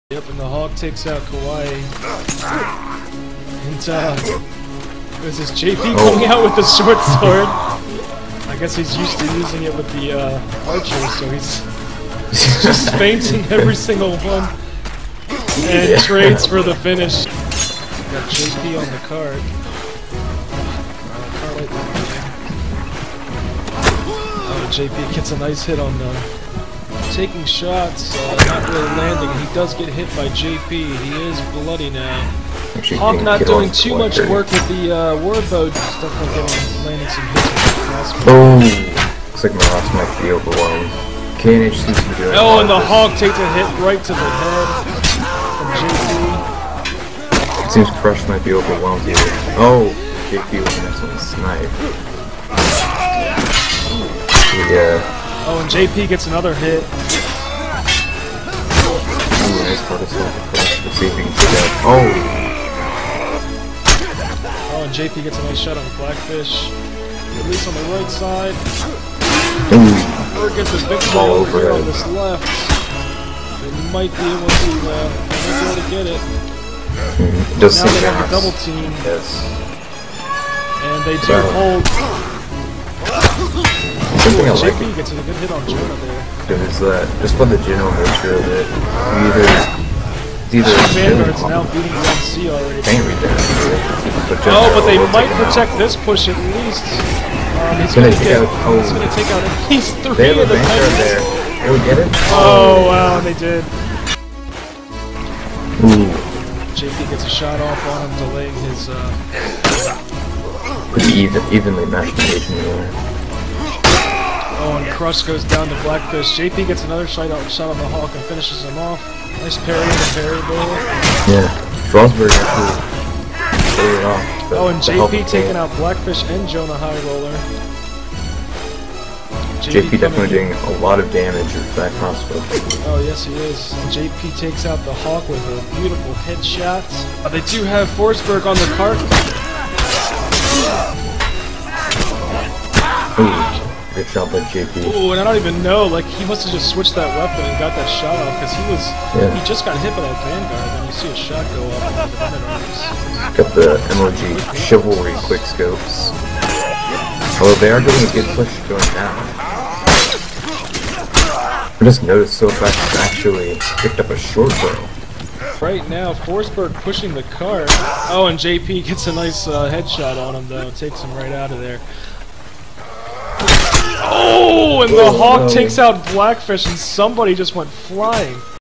Yep, and the Hawk takes out Kawaii. And there's this JP coming out with the short sword. I guess he's used to using it with the archers, so he's just fainting every single one. And trades for the finish. Got JP on the card. JP gets a nice hit on taking shots, not really landing. He does get hit by JP. He is bloody now. Hawk not doing too much work with the warbow, just definitely landing some hits with the crossbow. Oh, looks like Maras might be overwhelmed. KnH seems to be doing. Oh, and the Hawk takes a hit right to the head from JP. It seems Crush might be overwhelmed here. Oh, JP with an excellent snipe. Yeah. Oh, and JP gets another hit. Ooh, nice particle for Crush. Let's see if he can get out. Oh! Oh, and JP gets a nice shot on the Blackfish. Release on the right side. Bird gets a big ball over here on this left. They might be able to get it. It does now seem they to have a double team. Yes. And they do hold. Something I like JP gets a good hit on Jonah there. Is that just by the general nature of it, either Vanguard's now beating the MC already. can't read that. But they might protect this push at least. He's gonna take out at least 3 they have of the Vanguard there. They would get it? Oh wow, they did. Ooh. JP gets a shot off on him, delaying his Pretty evenly matched engagement there. Oh, and Crush goes down to Blackfish. JP gets another shot on the Hawk and finishes him off. Nice parry and a parry ball. Yeah, Frostberg actually pulled it off. Oh, and JP taking out Blackfish and Jonah High Roller. JP definitely doing a lot of damage with that crossbow. Oh, yes, he is. And JP takes out the Hawk with a beautiful headshot. They do have Forsberg on the cart. Ooh. Good shot by JP. Ooh, and I don't even know, like, he must have just switched that weapon and got that shot off, because he just got hit by that Vanguard, and you see a shot go off on the defender arms. Got the MOG Chivalry quickscopes. Although they are doing a good push going down. I just noticed so fast he's actually picked up a short bow. Right now, Forsberg pushing the cart. Oh, and JP gets a nice headshot on him, though. Takes him right out of there. Oh, and the Hawk takes out Blackfish, and somebody just went flying.